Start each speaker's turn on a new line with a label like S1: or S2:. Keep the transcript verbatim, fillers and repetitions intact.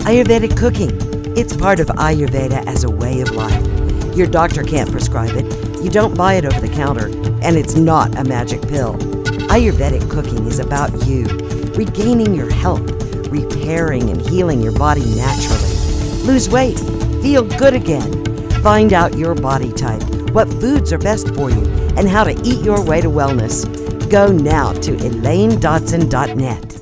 S1: Ayurvedic cooking. It's part of Ayurveda as a way of life. Your doctor can't prescribe it, you don't buy it over the counter, and it's not a magic pill. Ayurvedic cooking is about you, regaining your health, repairing and healing your body naturally. Lose weight, feel good again. Find out your body type, what foods are best for you, and how to eat your way to wellness. Go now to elaine dodson dot net.